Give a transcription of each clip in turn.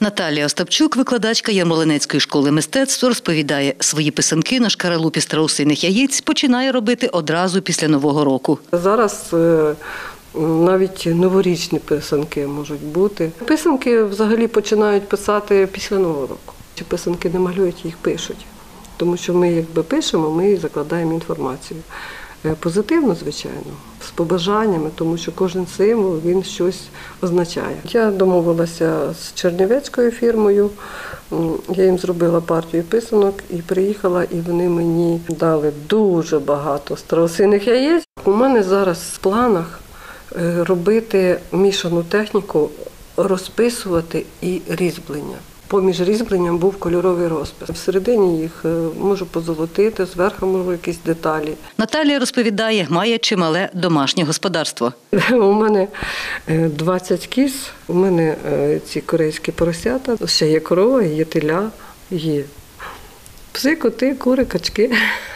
Наталія Остапчук, викладачка Ярмолинецької школи мистецтв, розповідає, свої писанки на шкаралупі страусиних яєць починає робити одразу після Нового року. Зараз навіть новорічні писанки можуть бути. Писанки взагалі починають писати після Нового року. Писанки не малюють, їх пишуть. Тому що ми якби пишемо, ми закладаємо інформацію. Позитивно, звичайно, з побажаннями, тому що кожен символ, він щось означає. Я домовилася з чернівецькою фірмою, я їм зробила партію писанок і приїхала, і вони мені дали дуже багато страусиних яєць. У мене зараз в планах робити мішану техніку, розписувати і різьблення. Поміж різьбленням був кольоровий розпис. Всередині їх можу позолотити, зверху можу якісь деталі. Наталія розповідає, має чимале домашнє господарство. У мене 20 кіз, у мене ці корейські поросята, ще є корова, є теля, є пси, коти, кури, качки.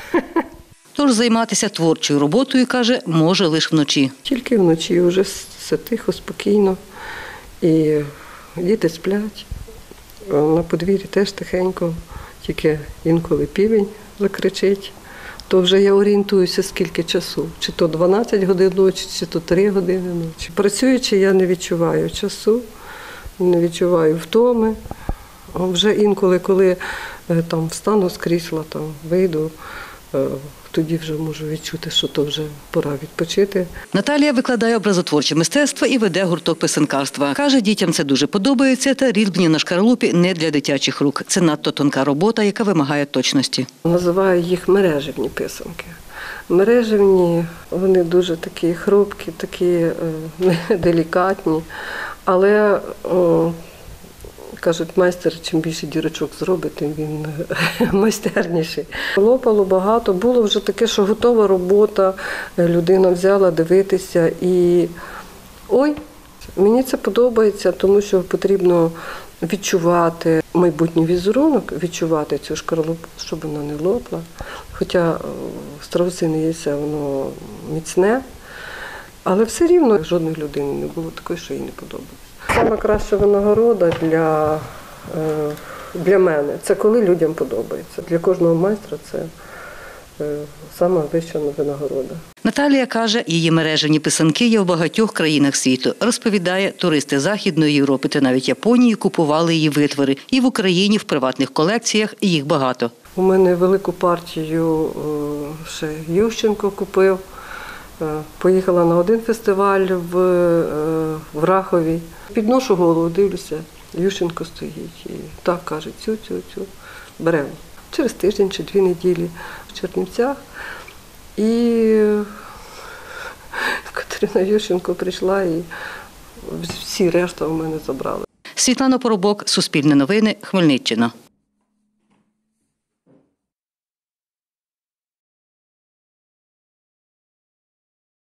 Тож займатися творчою роботою, каже, може лише вночі. Тільки вночі, вже все тихо, спокійно, і діти сплять. На подвір'ї теж тихенько, тільки інколи півень закричить. То вже я орієнтуюся, скільки часу. Чи то 12 годин ночі, чи то 3 години ночі. Працюючи, я не відчуваю часу, не відчуваю втоми. Вже інколи, коли там встану з крісла, там вийду, тоді вже можу відчути, що то вже пора відпочити. Наталія викладає образотворче мистецтво і веде гурток писанкарства. Каже, дітям це дуже подобається, та різьблення на шкаралупі не для дитячих рук. Це надто тонка робота, яка вимагає точності. Називаю їх мережевні писанки. Мережевні, вони дуже такі хрупкі, такі делікатні, але кажуть, майстер, чим більше дірочок зробить, тим він майстерніший. Лопало багато, було вже таке, що готова робота, людина взяла дивитися і ой, мені це подобається, тому що потрібно відчувати майбутній візерунок, відчувати цю шкаралупу, щоб вона не лопла. Хоча страусине яйце, воно міцне, але все рівно жодної людини не було такої, що їй не подобається. Саме краща винагорода для мене – це коли людям подобається. Для кожного майстра це саме вища винагорода. Наталія каже, її мережевні писанки є в багатьох країнах світу. Розповідає, туристи Західної Європи та навіть Японії купували її витвори. І в Україні в приватних колекціях їх багато. У мене велику партію ще Ющенко купив. Поїхала на один фестиваль в Рахові. Підношу голову, дивлюся, Ющенко стоїть. І так каже, цю, беремо. Через тиждень чи 2 неділі в Чернівцях. І Катерина Ющенко прийшла і всі решта у мене забрали. Світлана Поробок, Суспільне новини, Хмельниччина.